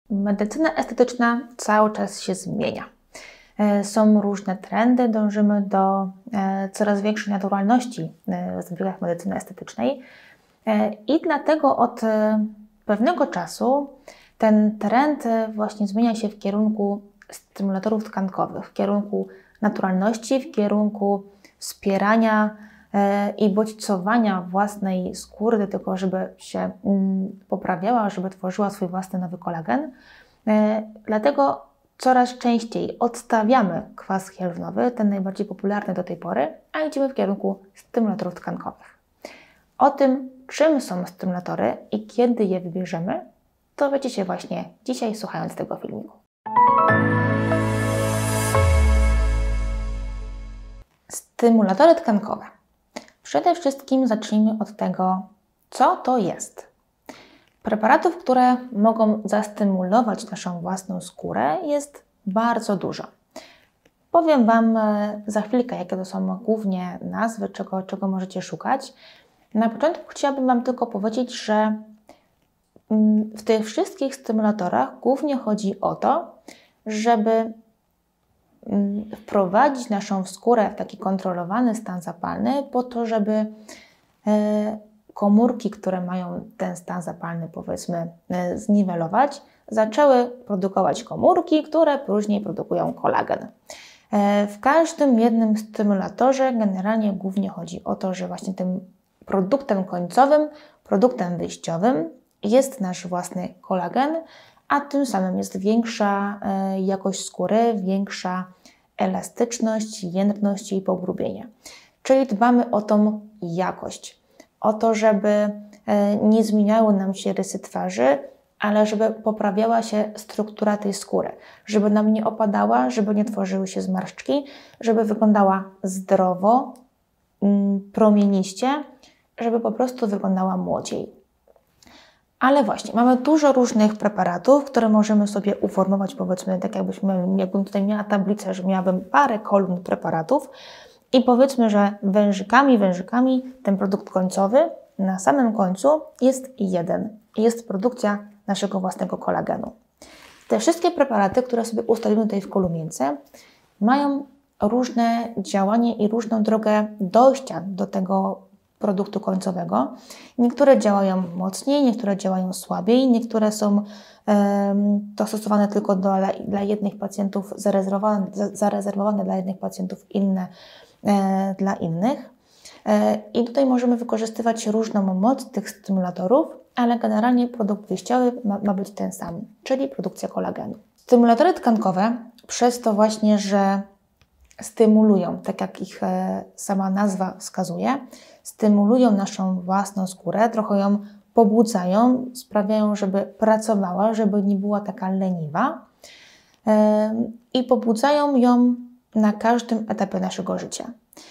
Medycyna estetyczna cały czas się zmienia. Są różne trendy, dążymy do coraz większej naturalności w zabiegach medycyny estetycznej i dlatego od pewnego czasu ten trend właśnie zmienia się w kierunku stymulatorów tkankowych, w kierunku naturalności, w kierunku wspierania i bodźcowania własnej skóry do tego, żeby się poprawiała, żeby tworzyła swój własny nowy kolagen. Dlatego coraz częściej odstawiamy kwas hialuronowy, ten najbardziej popularny do tej pory, a idziemy w kierunku stymulatorów tkankowych. O tym, czym są stymulatory i kiedy je wybierzemy, dowiecie się właśnie dzisiaj, słuchając tego filmiku. Stymulatory tkankowe. Przede wszystkim zacznijmy od tego, co to jest. Preparatów, które mogą zastymulować naszą własną skórę, jest bardzo dużo. Powiem Wam za chwilkę, jakie to są głównie nazwy, czego możecie szukać. Na początku chciałabym Wam tylko powiedzieć, że w tych wszystkich stymulatorach głównie chodzi o to, żeby wprowadzić naszą skórę w taki kontrolowany stan zapalny po to, żeby komórki, które mają ten stan zapalny, powiedzmy, zniwelować, zaczęły produkować komórki, które później produkują kolagen. W każdym jednym stymulatorze generalnie głównie chodzi o to, że właśnie tym produktem końcowym, produktem wyjściowym jest nasz własny kolagen, a tym samym jest większa jakość skóry, większa elastyczność, jędrność i pogrubienie. Czyli dbamy o tą jakość, o to, żeby nie zmieniały nam się rysy twarzy, ale żeby poprawiała się struktura tej skóry, żeby nam nie opadała, żeby nie tworzyły się zmarszczki, żeby wyglądała zdrowo, promieniście, żeby po prostu wyglądała młodziej. Ale właśnie, mamy dużo różnych preparatów, które możemy sobie uformować, powiedzmy, tak jakbym tutaj miała tablicę, że miałabym parę kolumn preparatów i powiedzmy, że wężykami ten produkt końcowy na samym końcu jest jeden. Jest produkcja naszego własnego kolagenu. Te wszystkie preparaty, które sobie ustawimy tutaj w kolumience, mają różne działanie i różną drogę dojścia do tego produktu końcowego. Niektóre działają mocniej, niektóre działają słabiej, niektóre są dostosowane tylko dla jednych pacjentów, zarezerwowane dla jednych pacjentów, inne dla innych. I tutaj możemy wykorzystywać różną moc tych stymulatorów, ale generalnie produkt wyjściowy ma być ten sam, czyli produkcja kolagenu. Stymulatory tkankowe przez to właśnie, że stymulują, tak jak ich sama nazwa wskazuje, stymulują naszą własną skórę, trochę ją pobudzają, sprawiają, żeby pracowała, żeby nie była taka leniwa i pobudzają ją na każdym etapie naszego życia.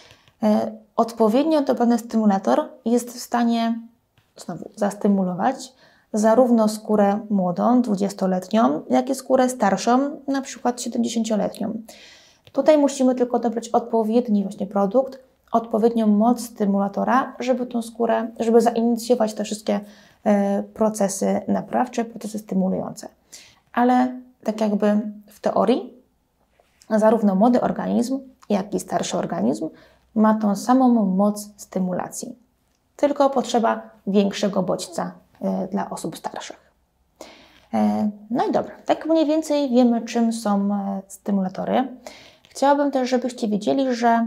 Odpowiednio dobrany stymulator jest w stanie znowu zastymulować zarówno skórę młodą, 20-letnią, jak i skórę starszą, na przykład 70-letnią. Tutaj musimy tylko dobrać odpowiedni właśnie produkt, odpowiednią moc stymulatora, żeby tą skórę, żeby zainicjować te wszystkie procesy naprawcze, procesy stymulujące. Ale tak jakby w teorii zarówno młody organizm, jak i starszy organizm ma tą samą moc stymulacji. Tylko potrzeba większego bodźca dla osób starszych. No i dobra, tak mniej więcej wiemy, czym są stymulatory. Chciałabym też, żebyście wiedzieli, że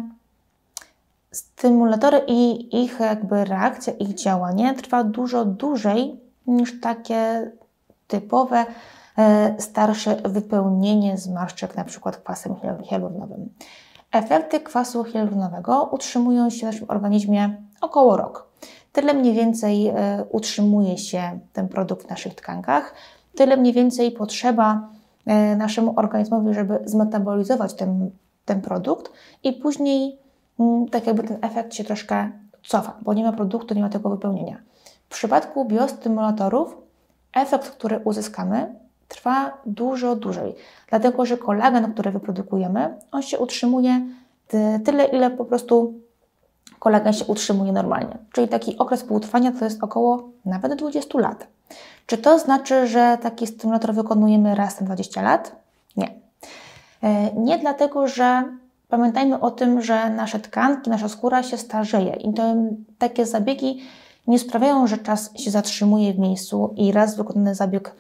stymulatory i ich jakby reakcja, ich działanie trwa dużo dłużej niż takie typowe, starsze wypełnienie zmarszczek, na przykład kwasem hialuronowym. Efekty kwasu hialuronowego utrzymują się w naszym organizmie około rok. Tyle mniej więcej utrzymuje się ten produkt w naszych tkankach, tyle mniej więcej potrzeba naszemu organizmowi, żeby zmetabolizować ten produkt i później tak jakby ten efekt się troszkę cofa, bo nie ma produktu, nie ma tego wypełnienia. W przypadku biostymulatorów efekt, który uzyskamy, trwa dużo dłużej, dlatego że kolagen, który wyprodukujemy, on się utrzymuje tyle, ile po prostu kolagen się utrzymuje normalnie. Czyli taki okres półtrwania to jest około nawet 20 lat. Czy to znaczy, że taki stymulator wykonujemy raz na 20 lat? Nie. Nie dlatego, że pamiętajmy o tym, że nasze tkanki, nasza skóra się starzeje i takie zabiegi nie sprawiają, że czas się zatrzymuje w miejscu i raz wykonany zabieg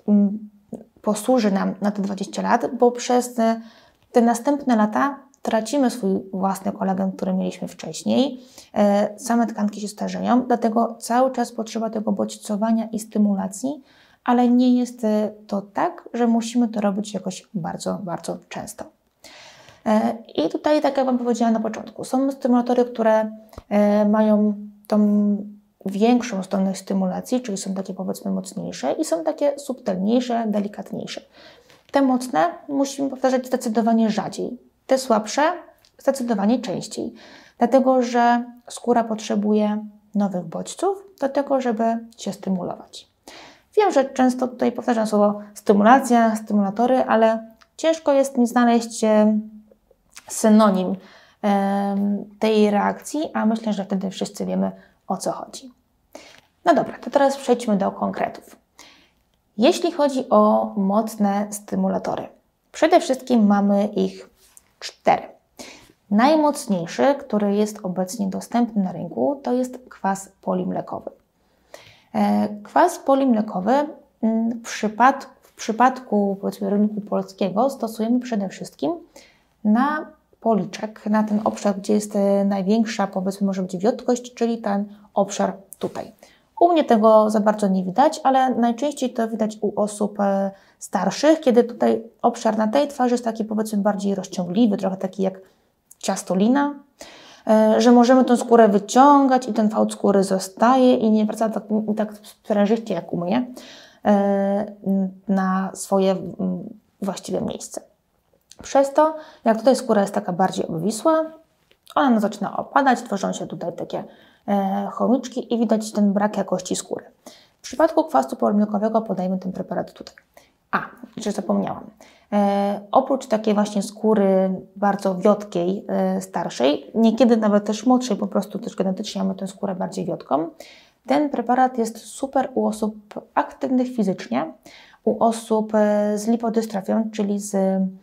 posłuży nam na te 20 lat, bo przez te następne lata tracimy swój własny kolagen, który mieliśmy wcześniej. Same tkanki się starzeją, dlatego cały czas potrzeba tego bodźcowania i stymulacji, ale nie jest to tak, że musimy to robić jakoś bardzo, bardzo często. I tutaj, tak jak Wam powiedziałam na początku, są stymulatory, które mają tą większą zdolność stymulacji, czyli są takie powiedzmy mocniejsze i są takie subtelniejsze, delikatniejsze. Te mocne musimy powtarzać zdecydowanie rzadziej, te słabsze zdecydowanie częściej, dlatego że skóra potrzebuje nowych bodźców do tego, żeby się stymulować. Wiem, że często tutaj powtarzam słowo stymulacja, stymulatory, ale ciężko jest mi znaleźć synonim tej reakcji, a myślę, że wtedy wszyscy wiemy, o co chodzi. No dobra, to teraz przejdźmy do konkretów. Jeśli chodzi o mocne stymulatory, przede wszystkim mamy ich 4. Najmocniejszy, który jest obecnie dostępny na rynku, to jest kwas polimlekowy. Kwas polimlekowy w przypadku powiedzmy rynku polskiego stosujemy przede wszystkim na policzek, na ten obszar, gdzie jest największa, powiedzmy, może być wiotkość, czyli ten obszar tutaj. U mnie tego za bardzo nie widać, ale najczęściej to widać u osób starszych, kiedy tutaj obszar na tej twarzy jest taki, powiedzmy, bardziej rozciągliwy, trochę taki jak ciastolina, że możemy tą skórę wyciągać i ten fałd skóry zostaje i nie wraca tak sprężyście jak u mnie na swoje właściwe miejsce. Przez to, jak tutaj skóra jest taka bardziej obwisła, ona zaczyna opadać, tworzą się tutaj takie chomiczki i widać ten brak jakości skóry. W przypadku kwasu polimlekowego podajemy ten preparat tutaj. Jeszcze zapomniałam. Oprócz takiej właśnie skóry bardzo wiotkiej, starszej, niekiedy nawet też młodszej, po prostu też genetycznie mamy tę skórę bardziej wiotką, ten preparat jest super u osób aktywnych fizycznie, u osób z lipodystrofią, czyli z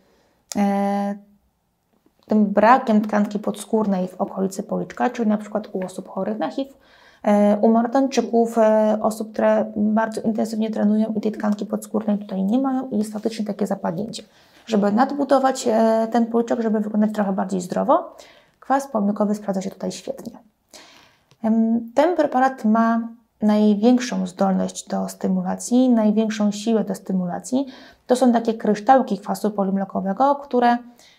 tym brakiem tkanki podskórnej w okolicy policzka, czyli na przykład u osób chorych na HIV, u maratończyków, osób, które bardzo intensywnie trenują i tej tkanki podskórnej tutaj nie mają i jest faktycznie takie zapadnięcie. Żeby nadbudować ten policzek, żeby wyglądać trochę bardziej zdrowo, kwas polimlekowy sprawdza się tutaj świetnie. Ten preparat ma największą zdolność do stymulacji, największą siłę do stymulacji. To są takie kryształki kwasu polimlekowego, które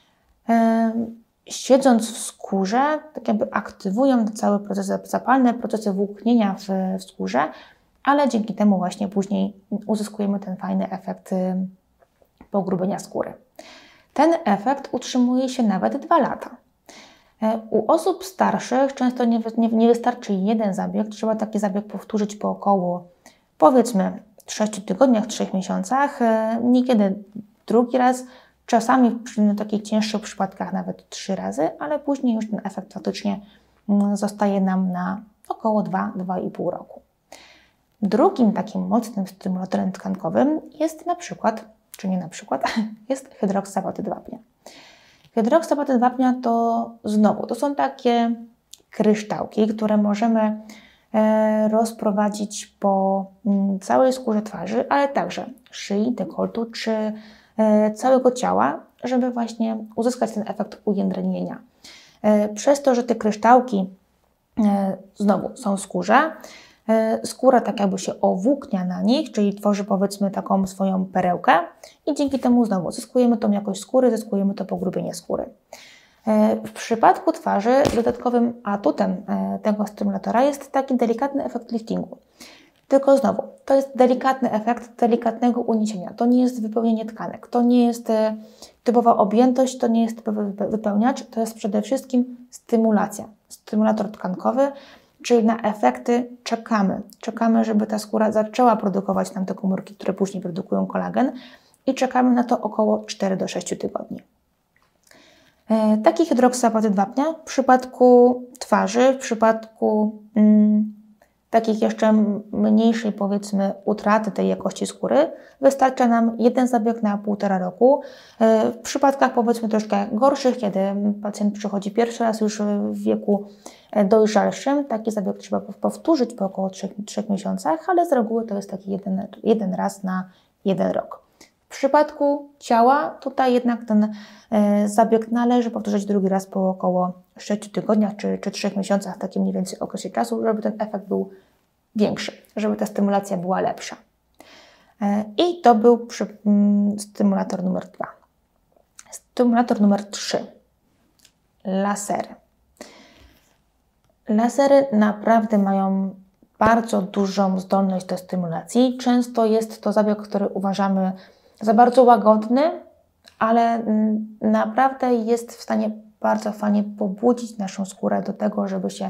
siedząc w skórze, tak jakby aktywują całe procesy zapalne, procesy włóknienia w skórze, ale dzięki temu właśnie później uzyskujemy ten fajny efekt pogrubienia skóry. Ten efekt utrzymuje się nawet 2 lata. U osób starszych często nie wystarczy jeden zabieg, trzeba taki zabieg powtórzyć po około, powiedzmy, 6 tygodniach, 3 miesiącach, niekiedy drugi raz, czasami przy takich cięższych przypadkach nawet 3 razy, ale później już ten efekt faktycznie zostaje nam na około 2–2,5 roku. Drugim takim mocnym stymulatorem tkankowym jest jest hydroksapatyd wapnia. Hydroksapatyd wapnia to są takie kryształki, które możemy rozprowadzić po całej skórze twarzy, ale także szyi, dekoltu czy całego ciała, żeby właśnie uzyskać ten efekt ujędrnienia. Przez to, że te kryształki znowu są w skórze, skóra tak jakby się owłóknia na nich, czyli tworzy powiedzmy taką swoją perełkę i dzięki temu znowu zyskujemy tą jakość skóry, zyskujemy to pogrubienie skóry. W przypadku twarzy dodatkowym atutem tego stymulatora jest taki delikatny efekt liftingu. Tylko znowu, to jest delikatny efekt delikatnego uniesienia. To nie jest wypełnienie tkanek, to nie jest typowa objętość, to nie jest typowy wypełniacz, to jest przede wszystkim stymulacja. Stymulator tkankowy, czyli na efekty czekamy. Czekamy, żeby ta skóra zaczęła produkować nam te komórki, które później produkują kolagen i czekamy na to około 4–6 tygodni. Taki hydroksapatyd wapnia w przypadku twarzy, w przypadku takich jeszcze mniejszej, powiedzmy, utraty tej jakości skóry, wystarcza nam jeden zabieg na 1,5 roku. W przypadkach, powiedzmy, troszkę gorszych, kiedy pacjent przychodzi pierwszy raz już w wieku dojrzalszym, taki zabieg trzeba powtórzyć po około 3 miesiącach, ale z reguły to jest taki jeden raz na 1 rok. W przypadku ciała tutaj jednak ten zabieg należy powtórzyć drugi raz po około 6 tygodniach czy 3 miesiącach, w takim mniej więcej okresie czasu, żeby ten efekt był większy, żeby ta stymulacja była lepsza. I to był stymulator numer 2. Stymulator numer 3. Lasery. Lasery naprawdę mają bardzo dużą zdolność do stymulacji. Często jest to zabieg, który uważamy za bardzo łagodny, ale naprawdę jest w stanie bardzo fajnie pobudzić naszą skórę do tego, żeby się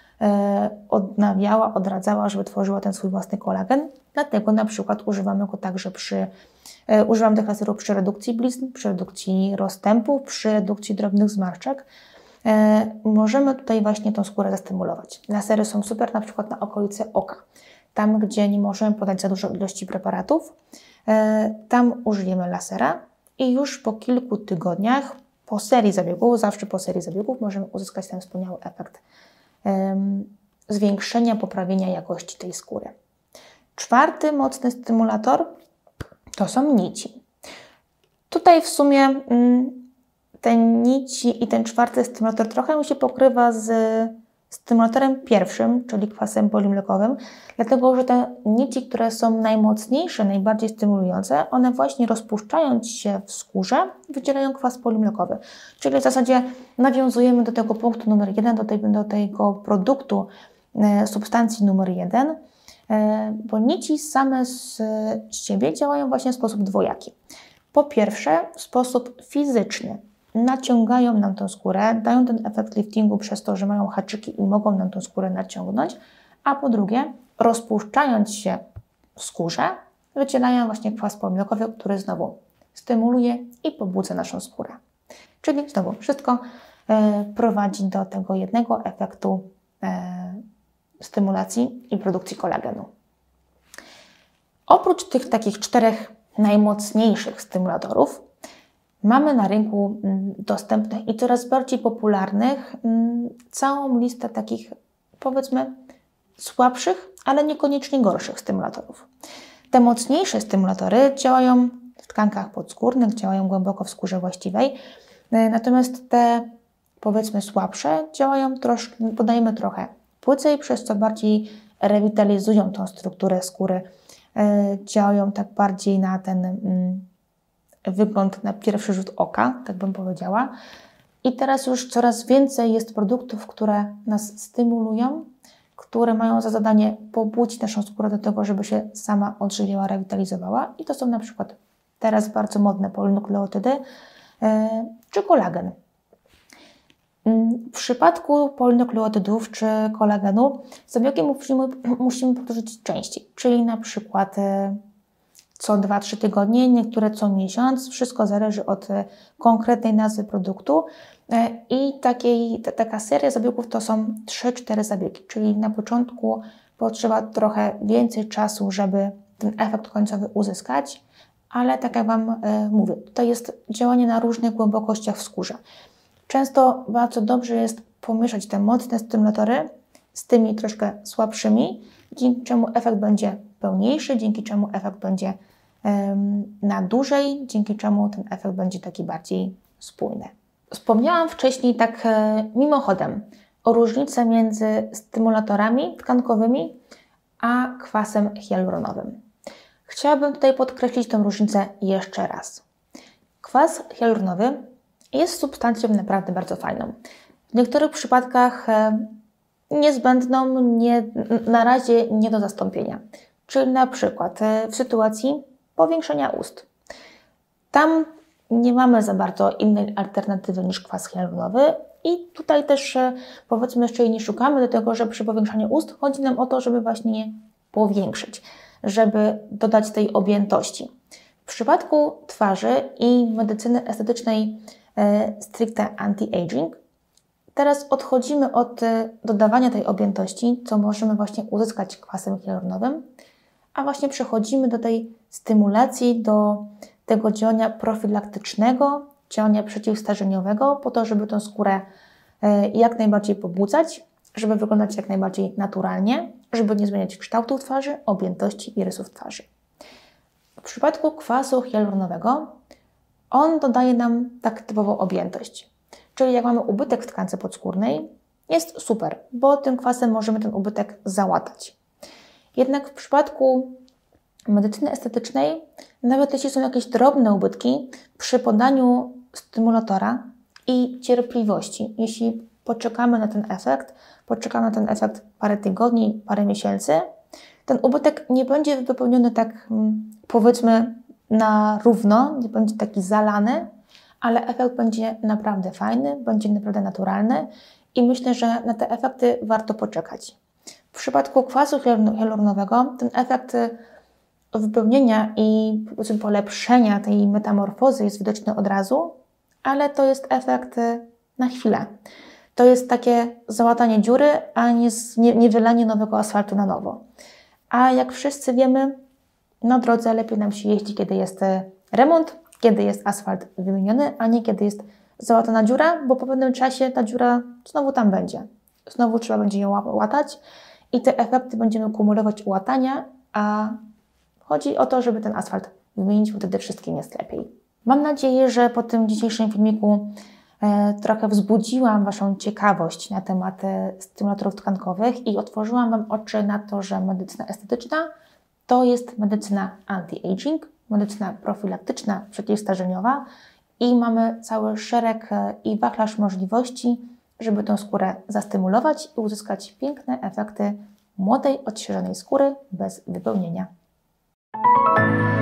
odnawiała, odradzała, żeby tworzyła ten swój własny kolagen. Dlatego na przykład używamy go także używam tych laserów przy redukcji blizn, przy redukcji rozstępów, przy redukcji drobnych zmarszczek. Możemy tutaj właśnie tą skórę zastymulować. Lasery są super na przykład na okolice oka. Tam, gdzie nie możemy podać za dużo ilości preparatów, tam użyjemy lasera i już po kilku tygodniach, po serii zabiegów, zawsze po serii zabiegów, możemy uzyskać ten wspaniały efekt zwiększenia, poprawienia jakości tej skóry. 4. mocny stymulator to są nici. Tutaj w sumie te nici i ten 4. stymulator trochę mi się pokrywa z stymulatorem pierwszym, czyli kwasem polimlekowym, dlatego że te nici, które są najmocniejsze, najbardziej stymulujące, one właśnie rozpuszczając się w skórze, wydzielają kwas polimlekowy. Czyli w zasadzie nawiązujemy do tego punktu numer 1, do tego produktu substancji numer 1, bo nici same z siebie działają właśnie w sposób dwojaki. Po pierwsze, w sposób fizyczny. Naciągają nam tą skórę, dają ten efekt liftingu przez to, że mają haczyki i mogą nam tą skórę naciągnąć, a po drugie, rozpuszczając się w skórze, wycielają właśnie kwas polimlekowy, który znowu stymuluje i pobudza naszą skórę. Czyli znowu wszystko prowadzi do tego jednego efektu stymulacji i produkcji kolagenu. Oprócz tych takich 4 najmocniejszych stymulatorów, mamy na rynku dostępnych i coraz bardziej popularnych całą listę takich, powiedzmy, słabszych, ale niekoniecznie gorszych stymulatorów. Te mocniejsze stymulatory działają w tkankach podskórnych, działają głęboko w skórze właściwej, natomiast te, powiedzmy, słabsze działają podajemy trochę płycej, przez co bardziej rewitalizują tą strukturę skóry, działają tak bardziej na ten wygląd na pierwszy rzut oka, tak bym powiedziała. I teraz już coraz więcej jest produktów, które nas stymulują, które mają za zadanie pobudzić naszą skórę do tego, żeby się sama odżywiała, rewitalizowała. I to są na przykład teraz bardzo modne polinukleotydy czy kolagen. W przypadku polinukleotydów czy kolagenu zabiegi musimy powtórzyć częściej, czyli na przykład co 2-3 tygodnie, niektóre co miesiąc. Wszystko zależy od konkretnej nazwy produktu i taka seria zabiegów to są 3-4 zabiegi, czyli na początku potrzeba trochę więcej czasu, żeby ten efekt końcowy uzyskać, ale tak jak Wam mówię, tutaj jest działanie na różnych głębokościach w skórze. Często bardzo dobrze jest pomieszać te mocne stymulatory z tymi troszkę słabszymi, dzięki czemu efekt będzie pełniejszy, dzięki czemu efekt będzie na dłużej, dzięki czemu ten efekt będzie taki bardziej spójny. Wspomniałam wcześniej tak mimochodem o różnicy między stymulatorami tkankowymi a kwasem hialuronowym. Chciałabym tutaj podkreślić tę różnicę jeszcze raz. Kwas hialuronowy jest substancją naprawdę bardzo fajną. W niektórych przypadkach niezbędną, na razie nie do zastąpienia. Czyli na przykład w sytuacji powiększenia ust. Tam nie mamy za bardzo innej alternatywy niż kwas hialuronowy i tutaj też powiedzmy jeszcze jej nie szukamy, dlatego że przy powiększaniu ust chodzi nam o to, żeby właśnie je powiększyć, żeby dodać tej objętości. W przypadku twarzy i medycyny estetycznej stricte anti-aging Teraz odchodzimy od dodawania tej objętości, co możemy właśnie uzyskać kwasem hialuronowym, a właśnie przechodzimy do tej stymulacji, do tego działania profilaktycznego, działania przeciwstarzeniowego, po to, żeby tą skórę jak najbardziej pobudzać, żeby wyglądać jak najbardziej naturalnie, żeby nie zmieniać kształtu twarzy, objętości i rysów twarzy. W przypadku kwasu hialuronowego on dodaje nam tak typowo objętość. Czyli jak mamy ubytek w tkance podskórnej, jest super, bo tym kwasem możemy ten ubytek załatać. Jednak w przypadku medycyny estetycznej, nawet jeśli są jakieś drobne ubytki, przy podaniu stymulatora i cierpliwości, jeśli poczekamy na ten efekt parę tygodni, parę miesięcy, ten ubytek nie będzie wypełniony tak, powiedzmy, na równo, nie będzie taki zalany, ale efekt będzie naprawdę fajny, będzie naprawdę naturalny i myślę, że na te efekty warto poczekać. W przypadku kwasu hialuronowego ten efekt wypełnienia i polepszenia tej metamorfozy jest widoczny od razu, ale to jest efekt na chwilę. To jest takie załatanie dziury, a nie wylanie nowego asfaltu na nowo. A jak wszyscy wiemy, na drodze lepiej nam się jeździ, kiedy jest remont, kiedy jest asfalt wymieniony, a nie kiedy jest załatana dziura, bo po pewnym czasie ta dziura znowu tam będzie. Znowu trzeba będzie ją łatać i te efekty będziemy kumulować u łatania, a chodzi o to, żeby ten asfalt wymienić, bo wtedy wszystkim jest lepiej. Mam nadzieję, że po tym dzisiejszym filmiku trochę wzbudziłam Waszą ciekawość na temat stymulatorów tkankowych i otworzyłam Wam oczy na to, że medycyna estetyczna to jest medycyna anti-aging, medycyna profilaktyczna, przeciwstarzeniowa i mamy cały szereg i wachlarz możliwości, żeby tę skórę zastymulować i uzyskać piękne efekty młodej, odświeżonej skóry bez wypełnienia.